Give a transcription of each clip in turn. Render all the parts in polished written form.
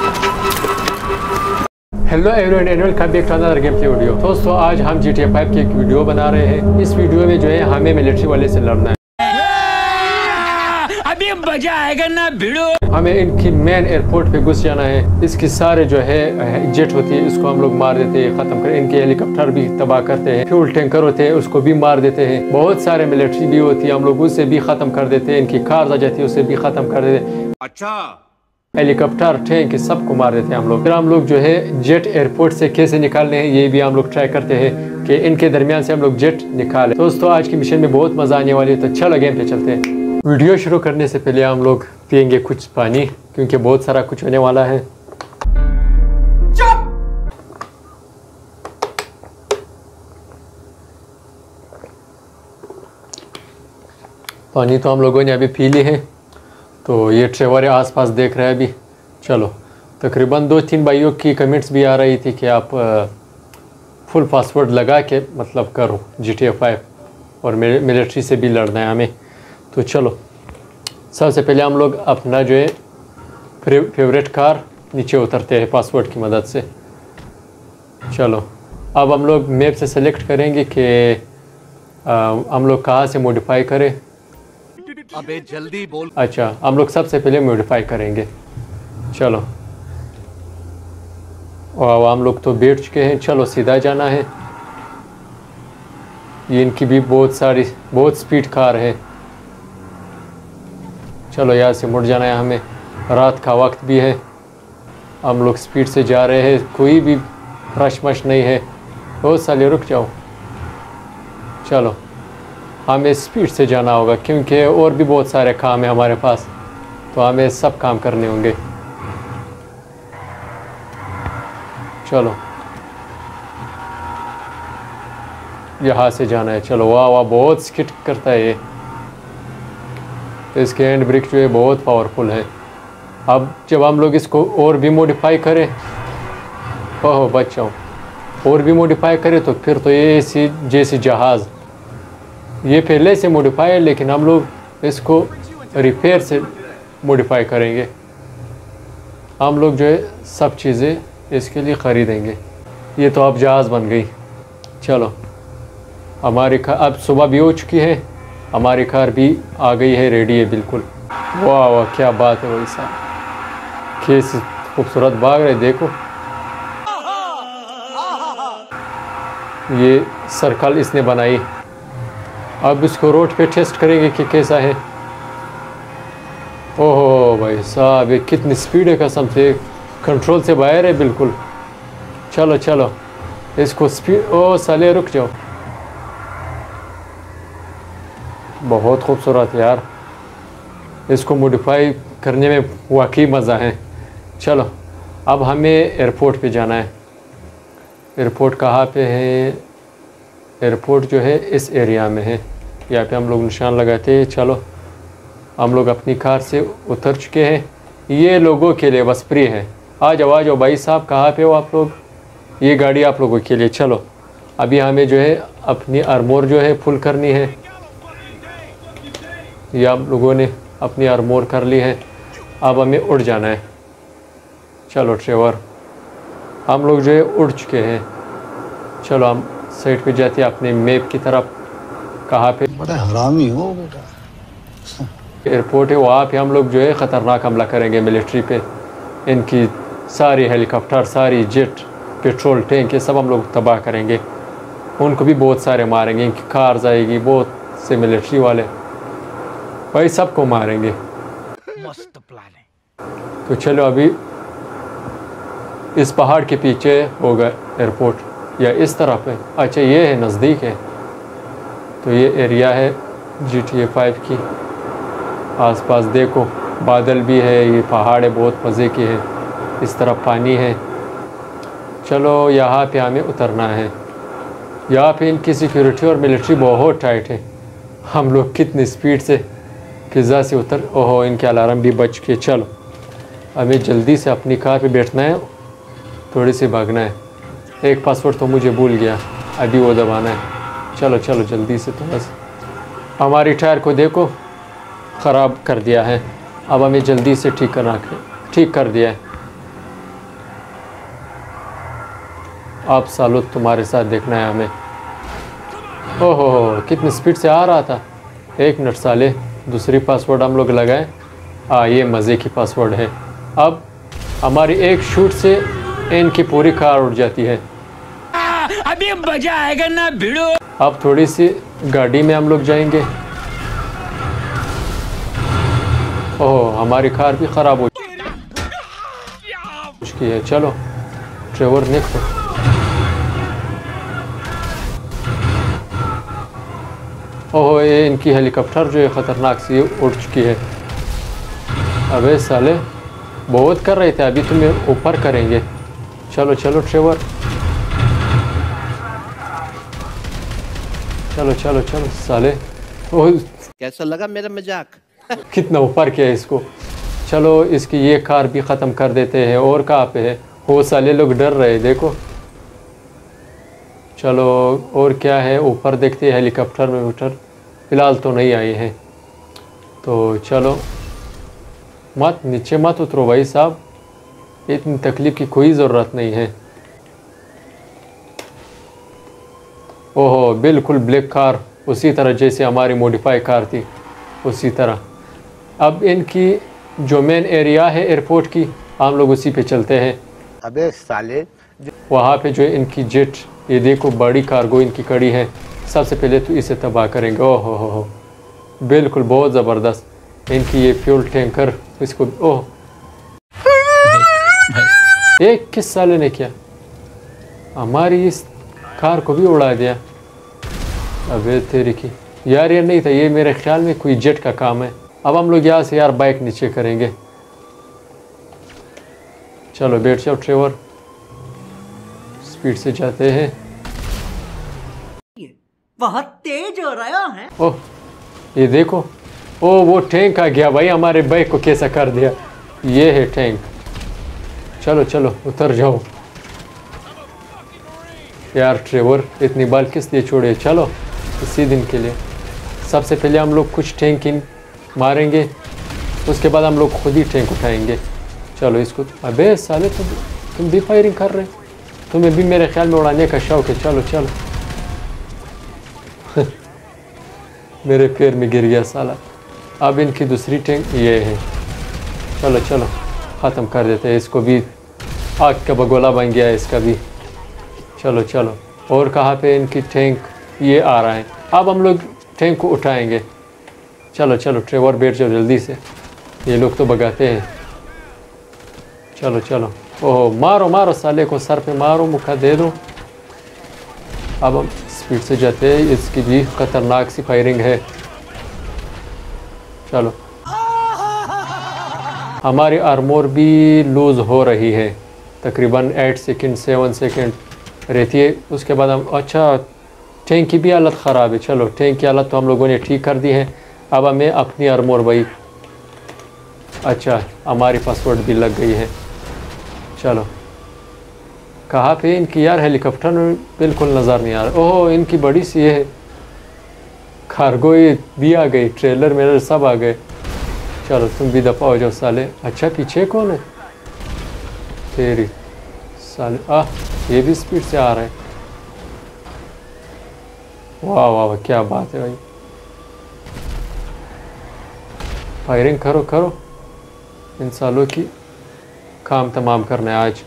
Hello everyone and welcome back to another gameplay video. दोस्तों आज हम GTA 5 की एक वीडियो बना रहे हैं। इस वीडियो में जो है हमें मिलिट्री वाले से लड़ना है। अभी मजा आएगा ना भिड़ो। हमें इनकी मेन एयरपोर्ट पे घुस जाना है। इसकी सारे जो है जेट होती है उसको हम लोग मार देते हैं, खत्म कर। इनके हेलीकॉप्टर भी तबाह करते हैं। फ्यूल टैंकर होते हैं उसको भी मार देते हैं। बहुत सारे मिलिट्री भी होती है, हम लोग उससे भी खत्म कर देते हैं। इनकी कार आ जाती है उससे भी खत्म कर देते हैं। अच्छा, हेलीकॉप्टर टैंक सबको मार देते हैं हम लोग। फिर हम लोग जो है जेट एयरपोर्ट से कैसे निकालने हैं ये भी हम लोग ट्राई करते हैं कि इनके दरमियान से हम लोग जेट निकालें। दोस्तों आज की मिशन में बहुत मजा आने वाली है, तो चलो गेम पे चलते हैं। वीडियो शुरू करने से पहले हम लोग पियेंगे कुछ पानी, क्योंकि बहुत सारा कुछ होने वाला है। पानी तो हम लोगों ने अभी पी ली है। तो ये ट्रेवर आसपास देख रहा है अभी। चलो, तकरीबन 2-3 भाइयों की कमेंट्स भी आ रही थी कि आप फुल पासवर्ड लगा के मतलब करो GTA 5 और मिलिट्री से भी लड़ना है हमें। तो चलो सबसे पहले हम लोग अपना जो है फेवरेट कार नीचे उतरते हैं पासवर्ड की मदद से। चलो अब हम लोग मैप से सेलेक्ट करेंगे कि हम लोग कहाँ से मॉडिफाई करें। अबे जल्दी बोल। अच्छा, हम लोग सबसे पहले मॉडिफाई करेंगे। चलो, और हम लोग तो बैठ चुके हैं। चलो सीधा जाना है। ये इनकी भी बहुत स्पीड कार है। चलो यहाँ से मुड़ जाना है हमें। रात का वक्त भी है, हम लोग स्पीड से जा रहे हैं, कोई भी रश मश नहीं है। बहुत साले रुक जाओ। चलो हमें स्पीड से जाना होगा क्योंकि और भी बहुत सारे काम है हमारे पास, तो हमें सब काम करने होंगे। चलो यहाँ से जाना है। चलो वाह वाह, बहुत स्किट करता है ये। इसके हैंड ब्रेक जो है बहुत पावरफुल है। अब जब हम लोग इसको और भी मॉडिफाई करें, ओहो बच जाओ, और भी मॉडिफाई करें तो फिर तो ये जैसी जहाज़। ये पहले से मॉडिफाई है लेकिन हम लोग इसको रिपेयर से मॉडिफाई करेंगे। हम लोग जो है सब चीज़ें इसके लिए ख़रीदेंगे। ये तो अब जहाज़ बन गई। चलो हमारी कार अब सुबह भी हो चुकी है, हमारी कार भी आ गई है, रेडी है बिल्कुल। वाह वाह क्या बात है भाई साहब, कैसे खूबसूरत भाग रहे देखो। ये सर्कल इसने बनाई। अब इसको रोड पे टेस्ट करेंगे कि कैसा है। ओहो भाई साहब, ये कितनी स्पीड है, कसम से कंट्रोल से बाहर है बिल्कुल। चलो चलो इसको स्पीड, ओ साले रुक जाओ। बहुत खूबसूरत यार, इसको मॉडिफाई करने में वाकई मज़ा है। चलो अब हमें एयरपोर्ट पे जाना है। एयरपोर्ट कहाँ पे है? एयरपोर्ट जो है इस एरिया में है। यहाँ पे हम लोग निशान लगाते हैं। चलो हम लोग अपनी कार से उतर चुके हैं। ये लोगों के लिए बस फ्री है। आ जाओ भाई साहब, कहाँ पे हो आप लोग? ये गाड़ी आप लोगों के लिए। चलो अभी हमें जो है अपनी आर्मोर जो है फुल करनी है। ये आप लोगों ने अपनी आर्मोर कर ली है। अब हमें उड़ जाना है। चलो ट्रेवर, हम लोग जो है उड़ चुके हैं। चलो हम साइड पे जाते हैं अपने मैप की तरफ। कहाँ पे? बड़ा हरामी हो बेटा। एयरपोर्ट है, वहाँ पे हम लोग जो है ख़तरनाक हमला करेंगे मिलिट्री पे। इनकी सारी हेलीकॉप्टर, सारी जेट, पेट्रोल टैंक, ये सब हम लोग तबाह करेंगे। उनको भी बहुत सारे मारेंगे। इनकी कार जाएगी, बहुत से मिलिट्री वाले भाई सबको मारेंगे। मस्त प्लान है। तो चलो अभी इस पहाड़ के पीछे होगा एयरपोर्ट, या इस तरफ है। अच्छा ये है, नज़दीक है। तो ये एरिया है GTA 5 की। आसपास देखो बादल भी है, ये पहाड़ है, बहुत मज़े की है। इस तरफ पानी है। चलो यहाँ पे हमें उतरना है। यहाँ पे इनकी सिक्योरिटी और मिलिट्री बहुत टाइट है। हम लोग कितनी स्पीड से फिज़ा से उतर, ओहो इनके अलार्म भी बच के। चलो हमें जल्दी से अपनी कार पे बैठना है, थोड़ी सी भागना है। एक पासवर्ड तो मुझे भूल गया, अभी वो दबाना है। चलो चलो जल्दी से। तो बस हमारी टायर को देखो ख़राब कर दिया है, अब हमें जल्दी से ठीक कर दिया है। आप सालो तुम्हारे साथ देखना है हमें। ओहो कितनी स्पीड से आ रहा था। 1 मिनट साले, दूसरी पासवर्ड हम लोग लगाएं। ये मज़े की पासवर्ड है। अब हमारी एक शूट से इनकी पूरी कार उड़ जाती है। अभी मजा आएगा ना भिड़ो। अब थोड़ी सी गाड़ी में हम लोग जाएंगे। ओहो हमारी कार भी ख़राब हो चुकी है। चलो ट्रेवर निकलो। ओहो ये इनकी हेलीकॉप्टर जो है ख़तरनाक सी उड़ चुकी है। अबे साले बहुत कर रहे थे, अभी तुम्हें ऊपर करेंगे। चलो चलो ट्रेवर, चलो चलो चलो साले। ओह कैसा लगा मेरा मजाक? कितना ऊपर किया इसको। चलो इसकी ये कार भी ख़त्म कर देते हैं। और कहाँ पे है वो साले लोग डर रहे देखो। चलो और क्या है ऊपर देखते हैं। हेलीकॉप्टर में उतर फ़िलहाल तो नहीं आए हैं, तो चलो मत नीचे मत उतरो भाई साहब, इतनी तकलीफ़ की कोई ज़रूरत नहीं है। ओहो बिल्कुल ब्लैक कार, उसी तरह जैसे हमारी मॉडिफाई कार थी उसी तरह। अब इनकी जो मेन एरिया है एयरपोर्ट की, हम लोग उसी पे चलते हैं। अबे साले, वहाँ पे जो इनकी जेट, ये देखो बड़ी कार्गो इनकी कड़ी है। सबसे पहले तो इसे तबाह करेंगे। ओह हो बिल्कुल बहुत ज़बरदस्त इनकी ये फ्यूल टैंकर। इसको ओह एक किस साले ने किया, हमारी इस कार को भी उड़ा दिया। अबे तेरी की यार, ये नहीं था, ये मेरे ख्याल में कोई जेट का काम है। अब हम लोग यहाँ से यार बाइक नीचे करेंगे। चलो बैठ जाओ ट्रेवर, स्पीड से जाते हैं। बहुत तेज हो रहा है। ओह ये देखो, ओह वो टैंक आ गया भाई, हमारे बाइक को कैसा कर दिया। ये है टैंक। चलो चलो उतर जाओ। यार ट्रेवर इतनी बाल किस लिए छोड़े। चलो इसी दिन के लिए। सबसे पहले हम लोग कुछ टैंक इन मारेंगे, उसके बाद हम लोग खुद ही टैंक उठाएंगे। चलो इसको। अबे साले तुम भी फायरिंग कर रहे, तुम्हें भी मेरे ख्याल में उड़ाने का शौक है। चलो चलो मेरे पैर में गिर गया साला। अब इनकी दूसरी टैंक ये है। चलो चलो ख़त्म कर देते हैं इसको भी। आग का बगोला बन गया है इसका भी। चलो चलो। और कहाँ पे इनकी टैंक, ये आ रहा है। अब हम लोग टैंक को उठाएंगे। चलो चलो ट्रेवर बैठ जाओ जल्दी से, ये लोग तो भगाते हैं। चलो चलो। ओह मारो मारो साले को, सर पे मारो, मुक्का दे दो। अब हम स्पीड से जाते हैं, इसकी भी ख़तरनाक सी फायरिंग है। चलो हमारी आर्मोर भी लूज़ हो रही है, तकरीबन 8 सेकंड 7 सेकंड रहती है। उसके बाद हम, अच्छा टैंक की भी हालत ख़राब है। चलो टैंक की हालत तो हम लोगों ने ठीक कर दी है। अब हमें अपनी आर्मोर भाई, अच्छा हमारी पासवर्ड भी लग गई है। चलो कहाँ पे इनकी यार हेलीकॉप्टर में बिल्कुल नज़र नहीं आ रहा। ओह इनकी बड़ी सी है कार्गो, ये भी आ गई, ट्रेलर मेरे सब आ गए। चलो तुम भी दफा हो जाओ साले। अच्छा पीछे कौन है तेरी साले। ये भी स्पीड से आ रहा है। वाह वाह वाह क्या बात है भाई। फायरिंग करो करो, इन सालों की काम तमाम करना है आज।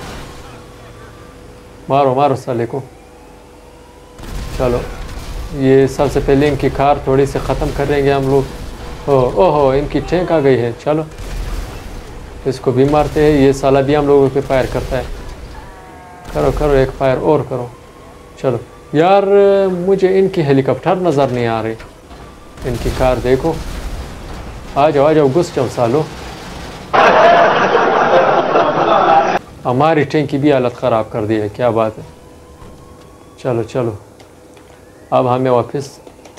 मारो मारो साले को। चलो ये सबसे पहले इनकी कार थोड़ी सी ख़त्म करेंगे हम लोग। ओहो इनकी टैंक आ गई है। चलो इसको भी मारते हैं, ये साला भी हम लोगों पे फायर करता है। करो करो एक फायर और करो। चलो यार मुझे इनकी हेलीकॉप्टर नज़र नहीं आ रही। इनकी कार देखो। आ जाओ घुस जाओ सालो। हमारी टैंक की भी हालत ख़राब कर दी है, क्या बात है। चलो चलो अब हमें वापस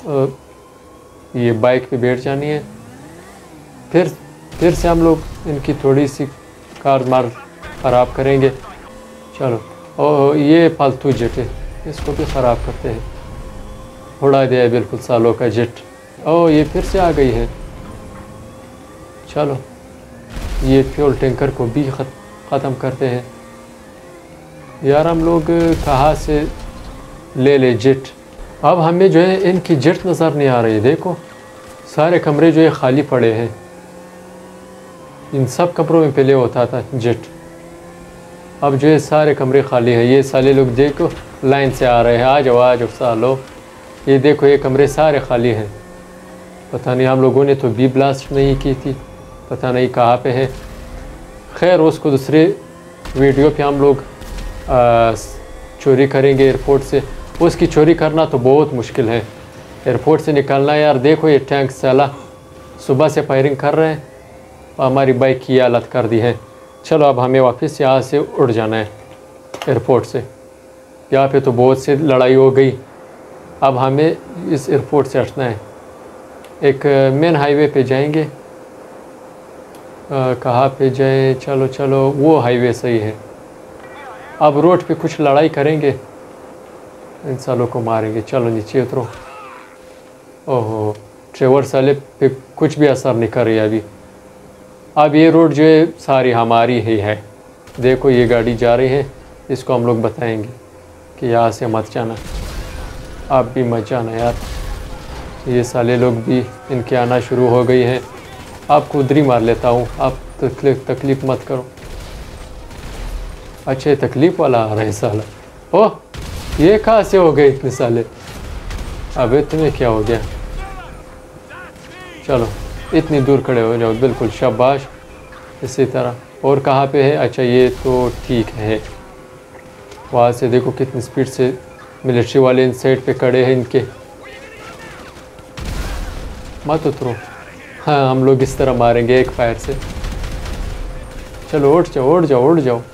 ये बाइक पे बैठ जानी है। फिर से हम लोग इनकी थोड़ी सी कार मार ख़राब करेंगे। चलो ओह ये फालतू जेट है, इसको भी ख़राब करते हैं। उड़ा दिया है बिल्कुल सालों का जेट। ओह ये फिर से आ गई है। चलो ये फ्यूल टैंकर को भी ख़त्म करते हैं। यार हम लोग कहाँ से ले जेट। अब हमें जो है इनकी जेट नज़र नहीं आ रही। देखो सारे कमरे जो है खाली पड़े हैं। इन सब कमरों में पहले होता था जेट, अब जो है सारे कमरे खाली हैं। ये साले लोग देखो लाइन से आ रहे हैं, आ जाओ सालो। ये देखो ये कमरे सारे खाली हैं। पता नहीं हम लोगों ने तो बी ब्लास्ट नहीं की थी, पता नहीं कहाँ पे है। खैर उसको दूसरे वीडियो पे हम लोग चोरी करेंगे एयरपोर्ट से। उसकी चोरी करना तो बहुत मुश्किल है, एयरपोर्ट से निकलना। यार देखो ये टैंक साला सुबह से फायरिंग कर रहे हैं, हमारी बाइक की हालत कर दी है। चलो अब हमें वापस यहाँ से उड़ जाना है एयरपोर्ट से। यहाँ पे तो बहुत सी लड़ाई हो गई, अब हमें इस एयरपोर्ट से हटना है। एक मेन हाईवे पे जाएंगे। कहाँ पे जाए? चलो चलो वो हाईवे सही है। अब रोड पे कुछ लड़ाई करेंगे, इन सालों को मारेंगे। चलो नीचे उतरो। ओहो ट्रेवर साले पे कुछ भी असर नहीं कर रही अभी। अब ये रोड जो है सारी हमारी ही है। देखो ये गाड़ी जा रही है, इसको हम लोग बताएंगे कि यहाँ से मत जाना, आप भी मत जाना यार। ये साले लोग भी इनके आना शुरू हो गई हैं। आपको उधर ही मार लेता हूँ, आप तकलीफ़ मत करो। अच्छा तकलीफ़ वाला आ रहा है साला। ओह ये कहाँ से हो गए इतने साले? अबे तुम्हें क्या हो गया? चलो इतनी दूर खड़े हो जाओ, बिल्कुल शाबाश। इसी तरह और कहाँ पे है? अच्छा ये तो ठीक है। वहाँ से देखो कितनी स्पीड से मिलिट्री वाले इन साइड पे खड़े हैं इनके। मत उतरो। हाँ हम लोग इस तरह मारेंगे एक फायर से। चलो उठ जाओ उठ जाओ उठ जाओ।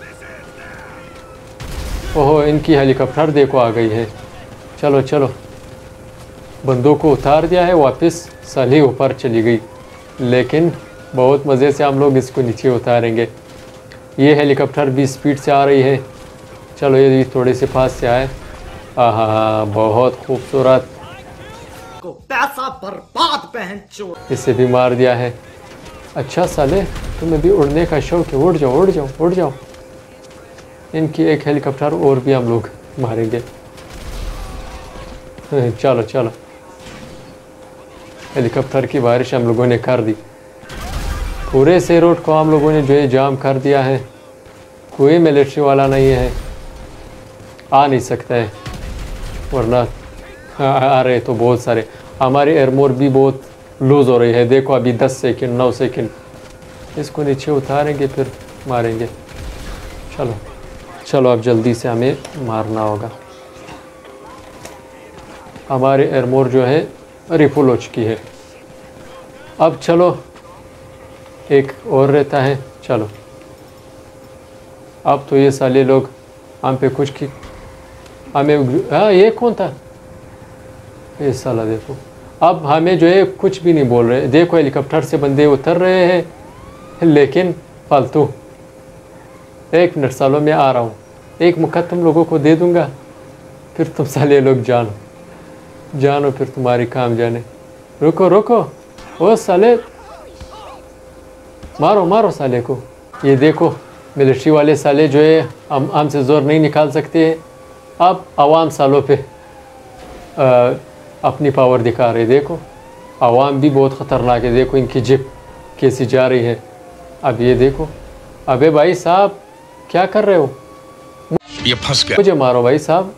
ओहो इनकी हेलीकॉप्टर देखो आ गई है। चलो चलो बंदों को उतार दिया है, वापस साली ऊपर चली गई। लेकिन बहुत मज़े से हम लोग इसको नीचे उतारेंगे। ये हेलीकॉप्टर भी स्पीड से आ रही है। चलो ये भी थोड़े से पास से आए। आहा बहुत खूबसूरत। पैसा बर्बाद पहन चोर। इसे भी मार दिया है। अच्छा साले तुम्हें भी उड़ने का शौक है, उड़ जाओ उड़ जाओ उड़ जाओ। इनकी एक हेलीकॉप्टर और भी हम लोग मारेंगे। चलो चलो हेलीकॉप्टर की बारिश हम लोगों ने कर दी। पूरे से रोड को हम लोगों ने जो है जाम कर दिया है। कोई मिलिट्री वाला नहीं है, आ नहीं सकता है, वरना आ रहे तो बहुत सारे। हमारे एयरमोर भी बहुत लूज़ हो रही है। देखो अभी 10 सेकंड 9 सेकंड। इसको नीचे उतारेंगे फिर मारेंगे। चलो चलो अब जल्दी से हमें मारना होगा। हमारे एयरमोर जो है रिफुल हो चुकी है। अब चलो एक और रहता है। चलो अब तो ये साले लोग हम पे कुछ की हमें। हाँ ये कौन था? ये साला देखो अब हमें जो है कुछ भी नहीं बोल रहे। देखो हेलीकॉप्टर से बंदे उतर रहे हैं लेकिन फालतू। एक मिनट सालों में आ रहा हूँ, एक मौका तुम लोगों को दे दूँगा, फिर तुम साले लोग जानो जानो, फिर तुम्हारी काम जाने। रुको रुको ओ साले, मारो मारो साले को। ये देखो मिलिट्री वाले साले जो है हमसे ज़ोर नहीं निकाल सकते हैं। अब आवाम सालों पे अपनी पावर दिखा रहे। देखो आवाम भी बहुत ख़तरनाक है। देखो इनकी जिप कैसी जा रही है। अब ये देखो, अबे भाई साहब क्या कर रहे हो? ये फंस गया। मुझे मारो भाई साहब।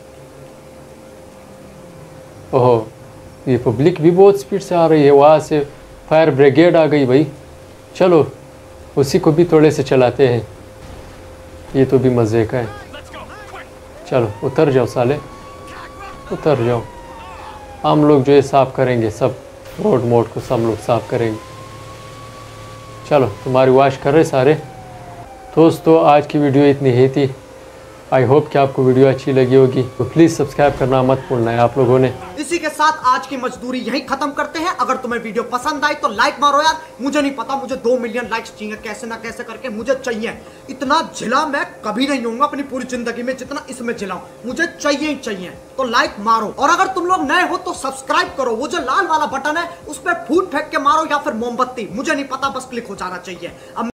ओहो ये पब्लिक भी बहुत स्पीड से आ रही है। वहाँ से फायर ब्रिगेड आ गई भाई। चलो उसी को भी थोड़े से चलाते हैं, ये तो भी मज़े का है। चलो उतर जाओ साले, उतर जाओ। हम लोग जो है साफ़ करेंगे सब रोड मोड को, सब लोग साफ़ करेंगे। चलो तुम्हारी वॉश कर रहे सारे। दोस्तों आज की वीडियो इतनी ही थी। आई होप कि आपको वीडियो अच्छी लगी होगी, तो प्लीज़ सब्सक्राइब करना मत भूलना है आप लोगों ने। इसी के साथ आज की मजदूरी यहीं खत्म करते हैं। अगर तुम्हें वीडियो पसंद आई तो लाइक मारो यार। मुझे नहीं पता, मुझे 2 मिलियन लाइक्स चाहिए, कैसे ना कैसे करके मुझे चाहिए। इतना झिला मैं कभी नहीं होऊंगा अपनी पूरी जिंदगी में जितना इसमें झिलाऊं। मुझे चाहिए ही चाहिए, तो लाइक मारो। और अगर तुम लोग नए हो तो सब्सक्राइब करो। वो जो लाल वाला बटन है उस पर फूट फेंक के मारो या फिर मोमबत्ती, मुझे नहीं पता, बस क्लिक हो जाना चाहिए। अब